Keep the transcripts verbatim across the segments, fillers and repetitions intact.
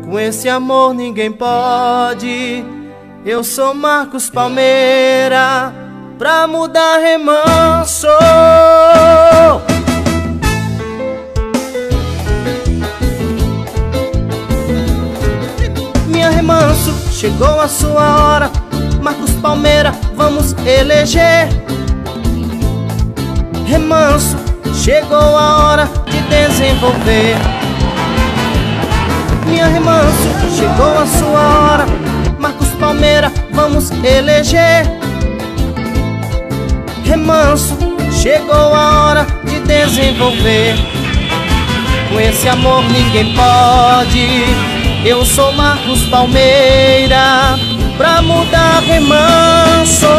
Com esse amor ninguém pode. Eu sou Marcos Palmeira, pra mudar remanso. Minha remanso, chegou a sua hora. Marcos Palmeira, vamos eleger. Remanso, chegou a hora de desenvolver. Minha remanso, chegou a sua hora. Marcos Palmeira, vamos eleger. Remanso, chegou a hora de desenvolver. Com esse amor ninguém pode. Eu sou Marcos Palmeira, pra mudar remanso.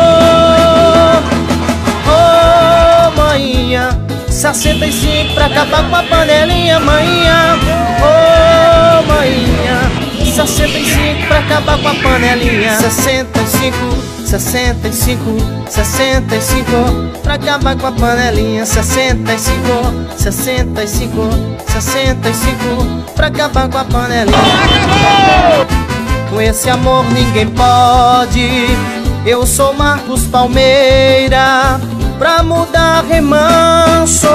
Oh, maninha, sessenta e cinco pra acabar com a panelinha, maninha. Oh, maninha, sessenta e cinco pra acabar com a panelinha. Sessenta e cinco, sessenta e cinco, sessenta e cinco pra acabar com a panelinha. Sessenta e cinco, sessenta e cinco, sessenta e cinco pra acabar com a panelinha. Com esse amor ninguém pode. Eu sou Marcos Palmeira, pra mudar remanso.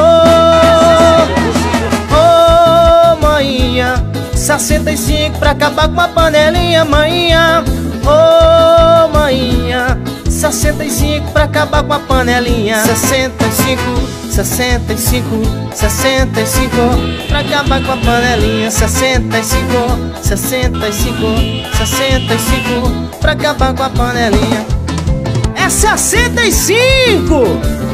Oh, maninha, sessenta e cinco pra acabar com a panelinha, maninha. Oh, maninha, sessenta e cinco pra acabar com a panelinha. Sessenta e cinco, sessenta e cinco, sessenta e cinco pra acabar com a panelinha. Sessenta e cinco, sessenta e cinco, sessenta e cinco pra acabar com a panelinha. É sessenta e cinco!